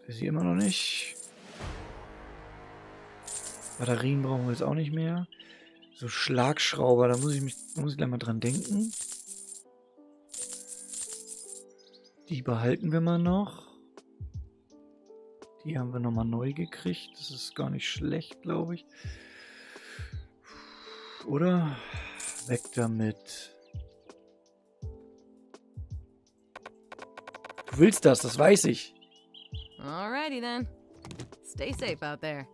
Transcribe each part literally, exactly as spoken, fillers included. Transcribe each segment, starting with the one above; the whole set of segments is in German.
Ist sie immer noch nicht. Batterien brauchen wir jetzt auch nicht mehr. So Schlagschrauber, da muss ich mich, muss ich gleich mal dran denken. Die behalten wir mal noch. Die haben wir nochmal neu gekriegt. Das ist gar nicht schlecht, glaube ich. Oder? Weg damit. Du willst das, das weiß ich. Alrighty then. Stay safe out there.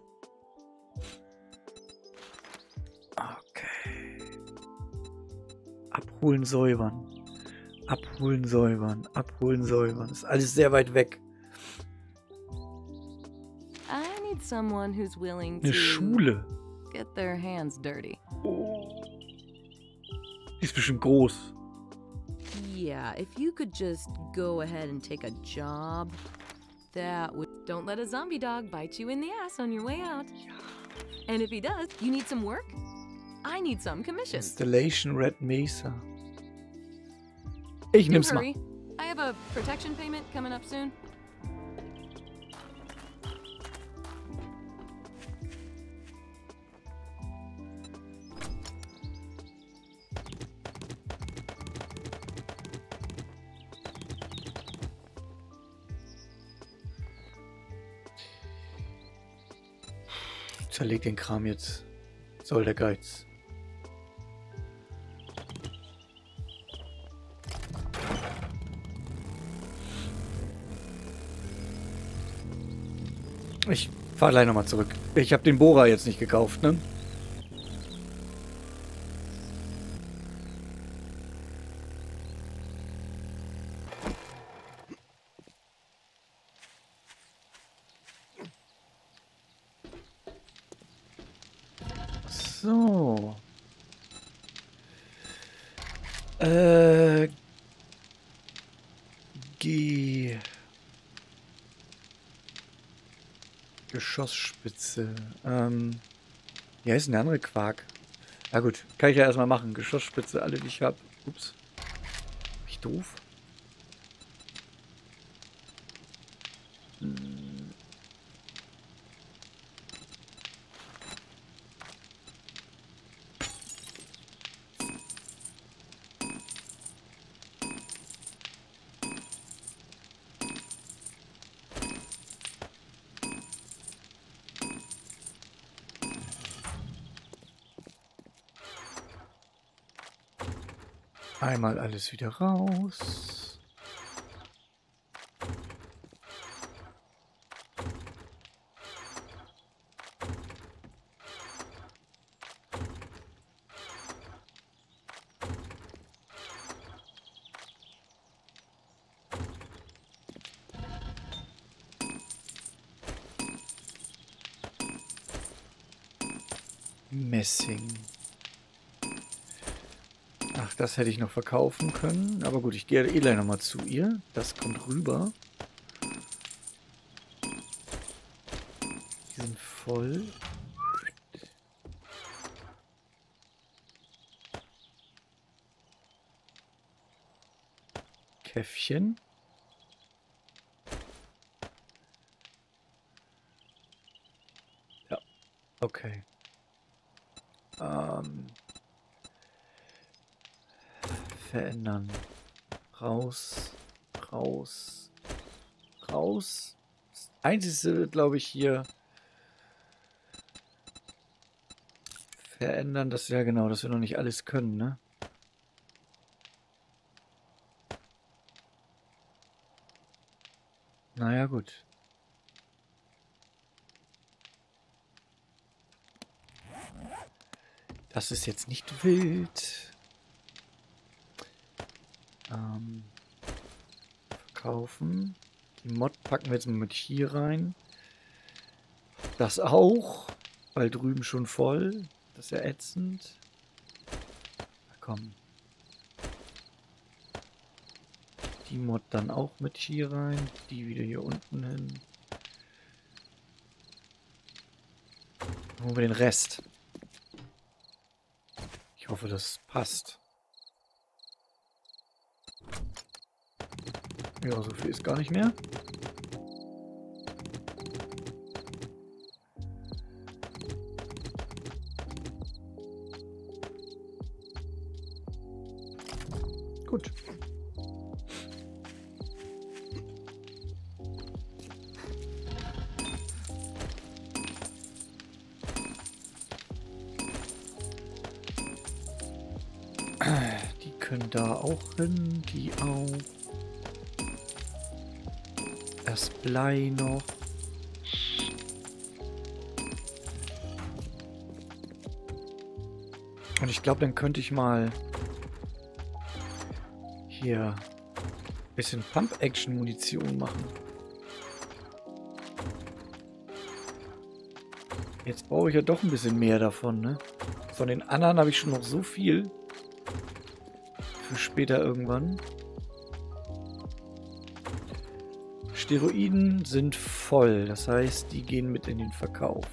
Okay. Abholen, säubern. Abholen, säubern. Abholen, säubern. Ist alles sehr weit weg. I need someone who's willing Eine to Schule. get their hands dirty. Oh. Die ist bestimmt groß. Yeah, if you could just go ahead and take a job, that would... Don't let a zombie dog bite you in the ass on your way out. And if he does, you need some work? I need some commissions. Installation Red Mesa. Ich Do nehm's mal. hurry. I have a protection payment coming up soon. Zerleg den Kram jetzt. Soll der Geiz. Ich fahr gleich nochmal zurück. Ich habe den Bohrer jetzt nicht gekauft, ne? So. Äh. G. Geschossspitze. Ähm. Wie heißt denn der andere Quark? Na gut, kann ich ja erstmal machen. Geschossspitze, alle, die ich habe. Ups. Bin ich doof? Hm. Einmal alles wieder raus. Messing. Ach, das hätte ich noch verkaufen können. Aber gut, ich gehe eh gleich nochmal zu ihr. Das kommt rüber. Die sind voll. Käffchen. Ja, okay. Ähm... Verändern. Raus, raus, raus. Das Einzige, glaube ich, hier verändern, das ja genau, dass wir noch nicht alles können, ne? Naja, gut. Das ist jetzt nicht wild. Ähm, verkaufen. Die Mod packen wir jetzt mal mit hier rein. Das auch. Weil drüben schon voll. Das ist ja ätzend. Na komm. Die Mod dann auch mit hier rein. Die wieder hier unten hin. Dann holen wir den Rest. Ich hoffe, das passt. Ja, so viel ist gar nicht mehr. Gut. Die können da auch hin, die auch. Das Blei noch. Und ich glaube, dann könnte ich mal hier ein bisschen Pump-Action-Munition machen. Jetzt brauche ich ja doch ein bisschen mehr davon, ne? Von den anderen habe ich schon noch so viel. Für später irgendwann. Steroiden sind voll. Das heißt, die gehen mit in den Verkauf.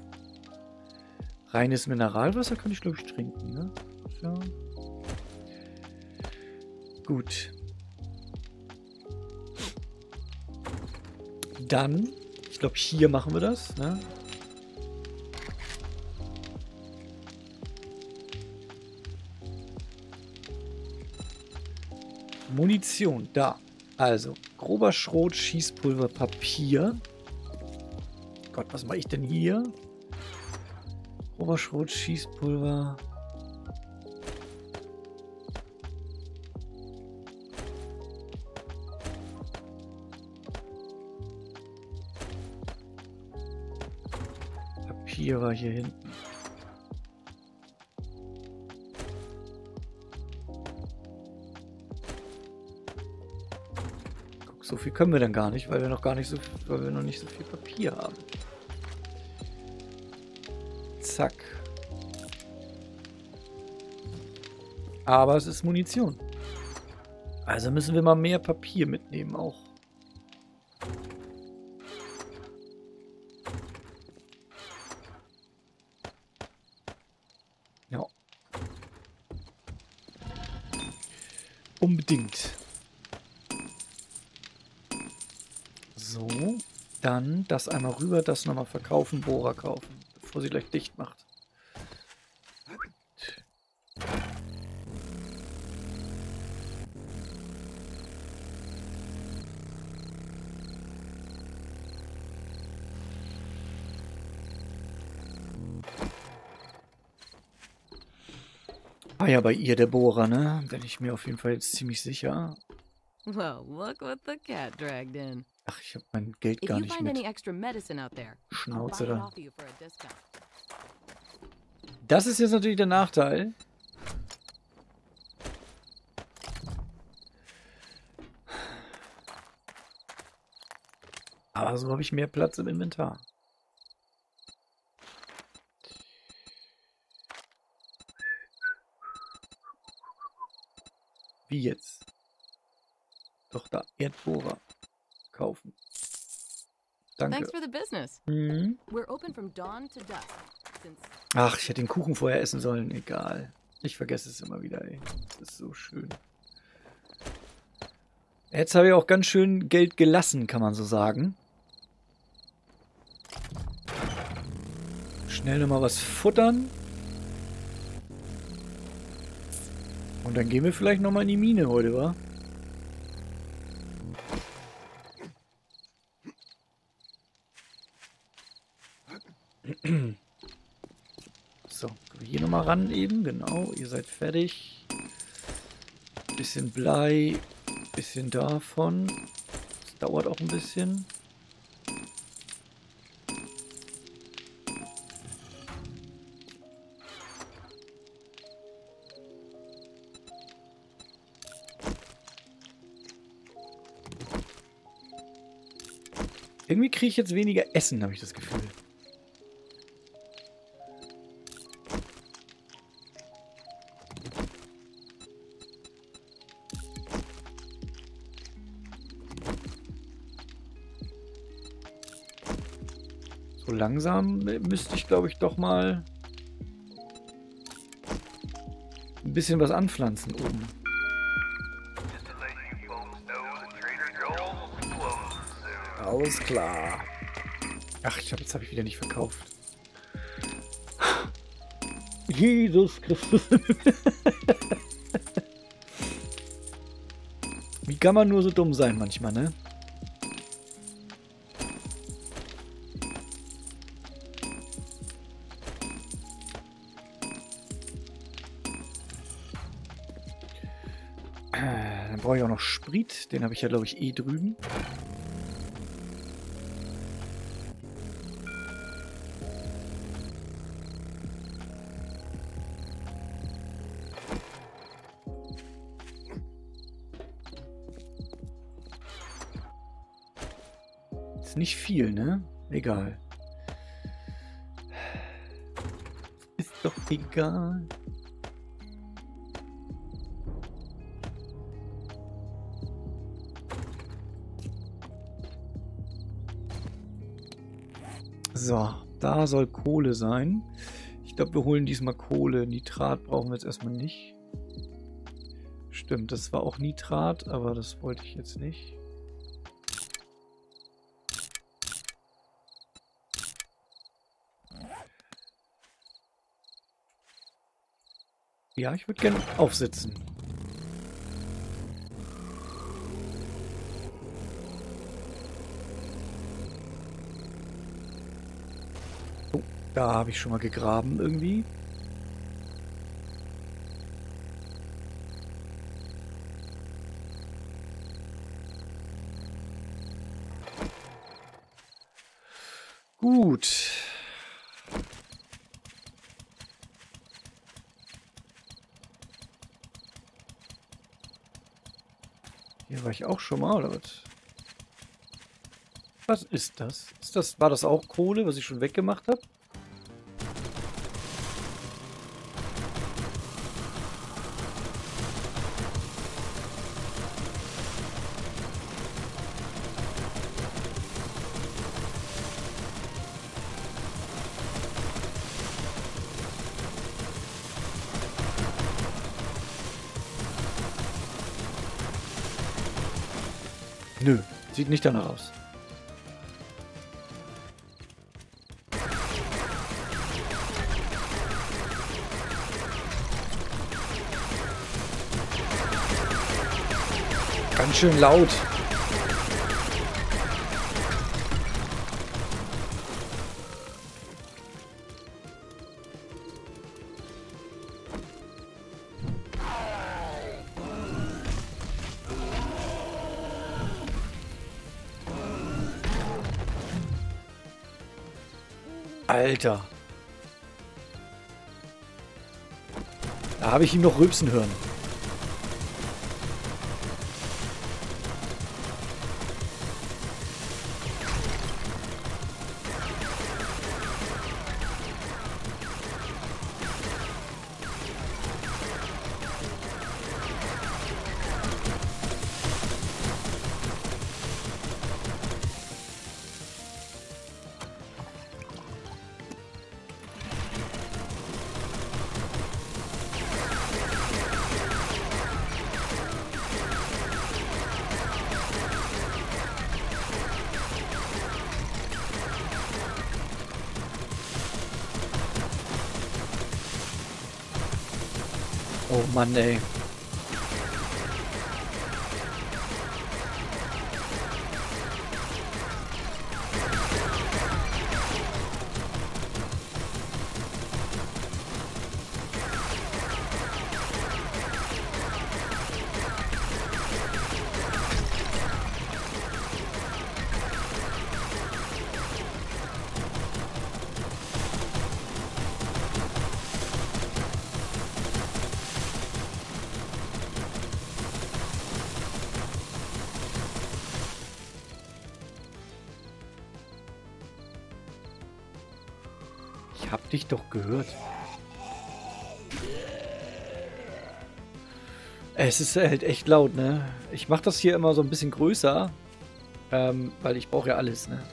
Reines Mineralwasser kann ich, glaube ich, trinken, ne? Ja. Gut. Dann, ich glaube, hier machen wir das, ne? Munition, da. Also, grober Schrot, Schießpulver, Papier. Gott, was mache ich denn hier? Grober Schrot, Schießpulver. Papier war hier hinten. So viel können wir dann gar nicht, weil wir noch gar nicht so viel, weil wir noch nicht so viel Papier haben. Zack. Aber es ist Munition. Also müssen wir mal mehr Papier mitnehmen auch. Ja. Unbedingt. So, dann das einmal rüber, das nochmal verkaufen, Bohrer kaufen, bevor sie gleich dicht macht. Ah ja, bei ihr der Bohrer, ne? Bin ich mir auf jeden Fall jetzt ziemlich sicher. Well, look what the cat dragged in. Ach, ich habe mein Geld If gar you nicht find any mit. extra medicine out there, I'll buy Schnauze it da. off you for a discount. Das ist jetzt natürlich der Nachteil. Aber so habe ich mehr Platz im Inventar. Wie jetzt? Doch da, Erdbohrer kaufen. Danke. Thanks for the business. Mhm. We're open from dawn to dusk. Since Ach, ich hätte den Kuchen vorher essen sollen. Egal. Ich vergesse es immer wieder, ey. Das ist so schön. Jetzt habe ich auch ganz schön Geld gelassen, kann man so sagen. Schnell nochmal was futtern. Und dann gehen wir vielleicht nochmal in die Mine heute, wa? So, hier nochmal ran eben, genau, ihr seid fertig. Bisschen Blei, bisschen davon. Das dauert auch ein bisschen. Irgendwie kriege ich jetzt weniger Essen, habe ich das Gefühl. So langsam müsste ich, glaube ich, doch mal ein bisschen was anpflanzen oben. Alles klar. Ach, ich hab, jetzt habe ich wieder nicht verkauft. Jesus Christus. Wie kann man nur so dumm sein manchmal, ne? Dann brauche ich auch noch Sprit. Den habe ich ja, glaube ich, eh drüben. Ist nicht viel, ne? Egal. Ist doch egal. So, da soll Kohle sein. Ich glaube, wir holen diesmal Kohle. Nitrat brauchen wir jetzt erstmal nicht. Stimmt, das war auch Nitrat, aber das wollte ich jetzt nicht. Ja, ich würde gerne aufsitzen. Oh, da habe ich schon mal gegraben irgendwie. Gut. Hier war ich auch schon mal, oder was? Was ist das? Ist das, war das auch Kohle, was ich schon weggemacht habe? Nö, sieht nicht danach aus. Ganz schön laut. Alter. Da habe ich ihn noch rülpsen hören. Oh Mann, ey. Ich hab dich doch gehört. Es ist halt echt laut, ne? Ich mach das hier immer so ein bisschen größer, ähm, weil ich brauche ja alles, ne?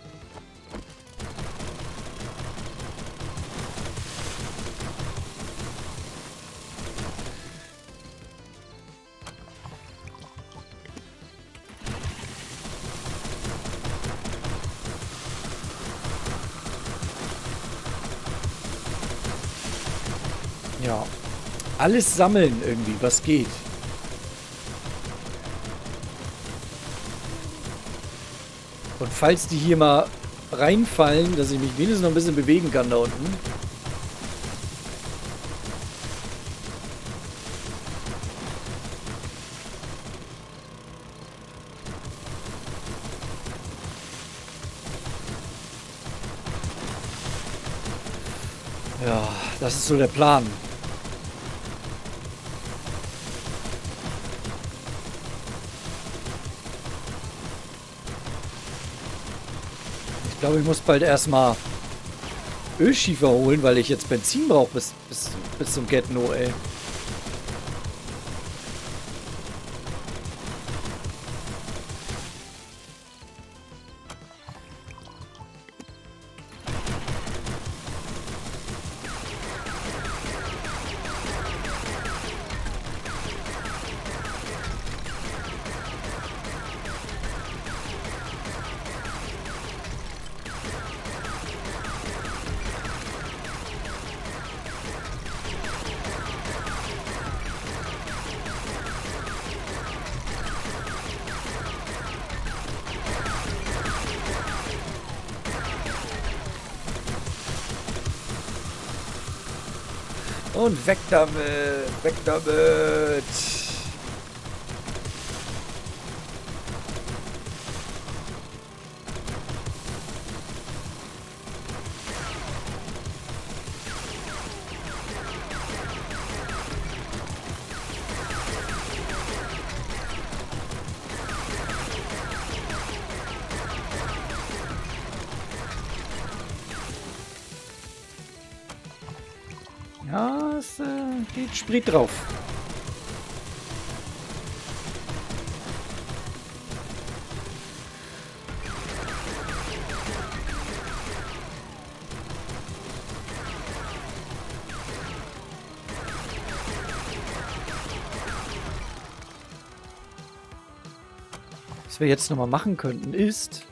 Ja, alles sammeln irgendwie, was geht. Und falls die hier mal reinfallen, dass ich mich wenigstens noch ein bisschen bewegen kann da unten. Ja, das ist so der Plan. Ich glaube, ich muss bald erstmal Ölschiefer holen, weil ich jetzt Benzin brauche bis, bis, bis zum Get-No, ey. Und weg damit, weg damit. Ja, es äh, geht Sprit drauf. Was wir jetzt nochmal machen könnten, ist...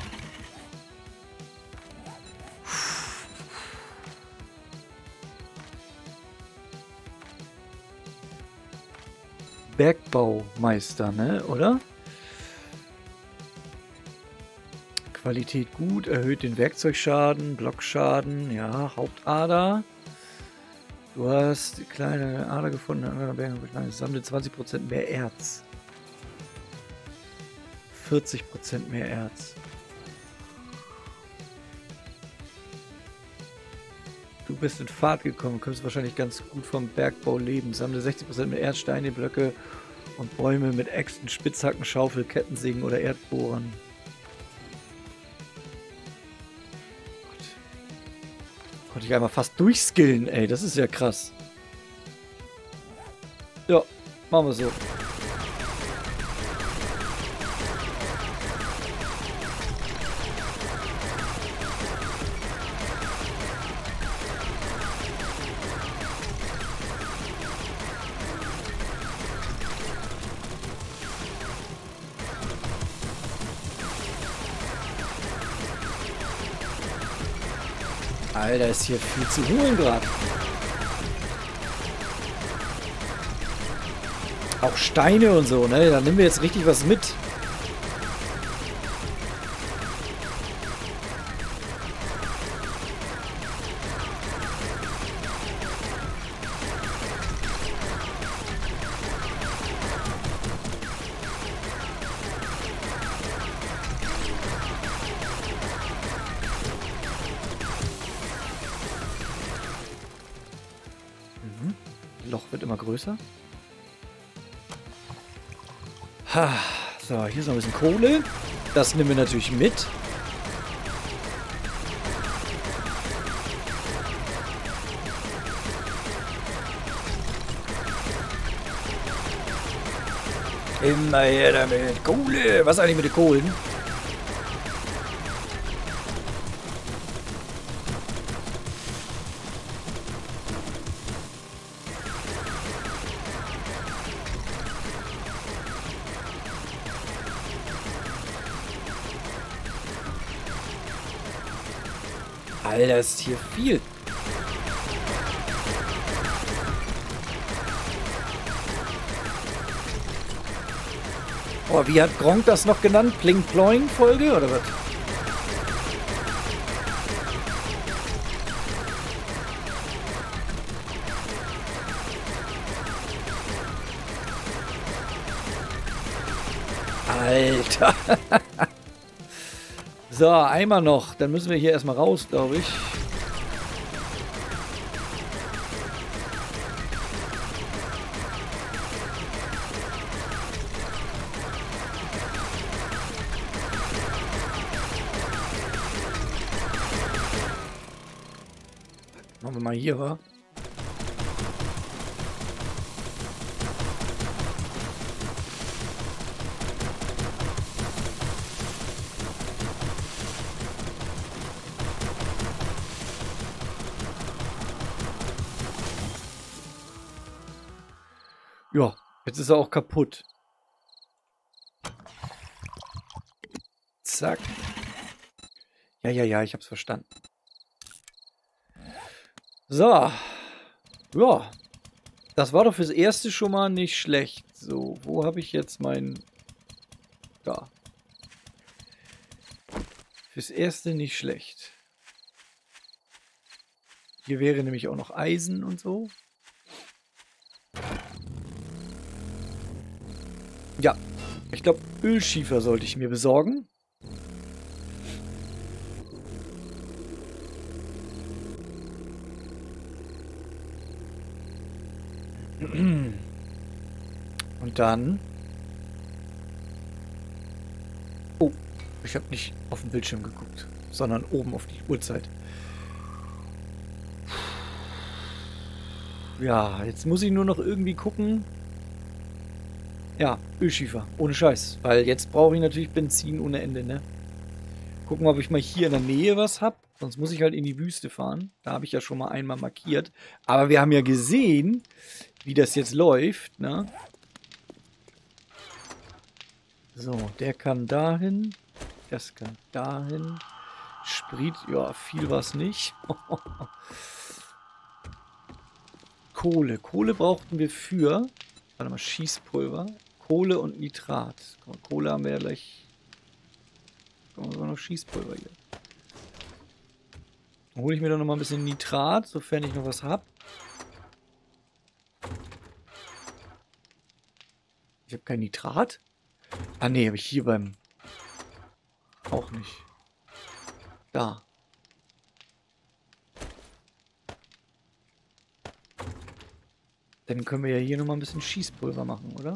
Bergbaumeister, ne? Oder? Qualität gut, erhöht den Werkzeugschaden, Blockschaden, ja, Hauptader. Du hast die kleine Ader gefunden, sammle zwanzig Prozent mehr Erz. vierzig Prozent mehr Erz. Du bist in Fahrt gekommen, kommst wahrscheinlich ganz gut vom Bergbau leben. Sammle sechzig Prozent mehr Erz, Steine, Blöcke und Bäume mit Äxten, Spitzhacken, Schaufel, Kettensägen oder Erdbohrern. Gott. Konnte ich einmal fast durchskillen, ey, das ist ja krass. Ja, machen wir so. Alter, ist hier viel zu holen gerade. Auch Steine und so, ne? Da nehmen wir jetzt richtig was mit. Loch wird immer größer. Ha, so, hier ist noch ein bisschen Kohle. Das nehmen wir natürlich mit. Immer her damit. Kohle. Was eigentlich mit den Kohlen? Alter, ist hier viel. Oh, wie hat Gronk das noch genannt? Pling Ploing Folge oder was? Alter. So, einmal noch. Dann müssen wir hier erstmal raus, glaube ich. Machen wir mal hier, wa? Ja, jetzt ist er auch kaputt. Zack. Ja, ja, ja, ich hab's verstanden. So. Ja. Das war doch fürs Erste schon mal nicht schlecht. So, wo habe ich jetzt mein... Da. Fürs Erste nicht schlecht. Hier wäre nämlich auch noch Eisen und so. Ja, ich glaube, Ölschiefer sollte ich mir besorgen. Und dann... Oh, ich habe nicht auf den Bildschirm geguckt, sondern oben auf die Uhrzeit. Ja, jetzt muss ich nur noch irgendwie gucken... Ja, Ölschiefer, ohne Scheiß. Weil jetzt brauche ich natürlich Benzin ohne Ende, ne? Gucken, ob ich mal hier in der Nähe was habe. Sonst muss ich halt in die Wüste fahren. Da habe ich ja schon mal einmal markiert. Aber wir haben ja gesehen, wie das jetzt läuft, ne? So, der kann dahin. Das kann dahin. Sprit, ja, viel war es nicht. Kohle. Kohle brauchten wir für... Warte mal, Schießpulver. Kohle und Nitrat. Mal, Kohle haben wir ja gleich. Kommen wir noch Schießpulver hier. Dann hole ich mir doch noch mal ein bisschen Nitrat, sofern ich noch was habe. Ich habe kein Nitrat. Ah ne, habe ich hier beim... Auch nicht. Da. Dann können wir ja hier nochmal ein bisschen Schießpulver machen, oder?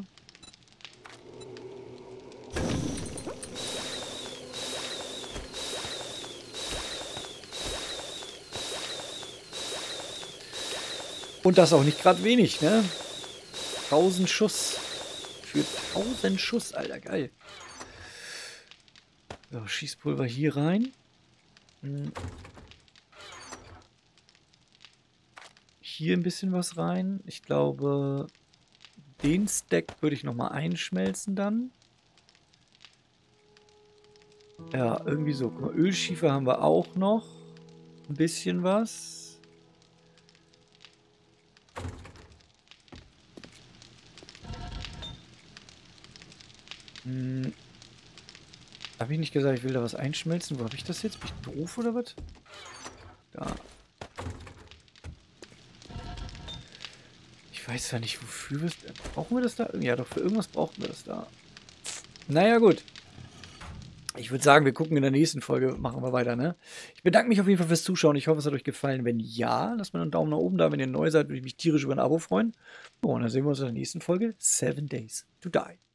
Und das auch nicht gerade wenig, ne? tausend Schuss. Für tausend Schuss, Alter, geil. So, Schießpulver hier rein. Hm. Hier ein bisschen was rein. Ich glaube, den Stack würde ich nochmal einschmelzen dann. Ja, irgendwie so. Guck mal, Ölschiefer haben wir auch noch. Ein bisschen was. Hm. Habe ich nicht gesagt, ich will da was einschmelzen? Wo habe ich das jetzt? Bin ich doof oder was? Da. Ich weiß ja nicht, wofür wir es... Brauchen wir das da? Ja, doch, für irgendwas brauchen wir das da. Naja, gut. Ich würde sagen, wir gucken in der nächsten Folge, machen wir weiter, ne? Ich bedanke mich auf jeden Fall fürs Zuschauen. Ich hoffe, es hat euch gefallen. Wenn ja, lasst mir einen Daumen nach oben da. Wenn ihr neu seid, würde ich mich tierisch über ein Abo freuen. Oh, und dann sehen wir uns in der nächsten Folge. Seven Days to Die.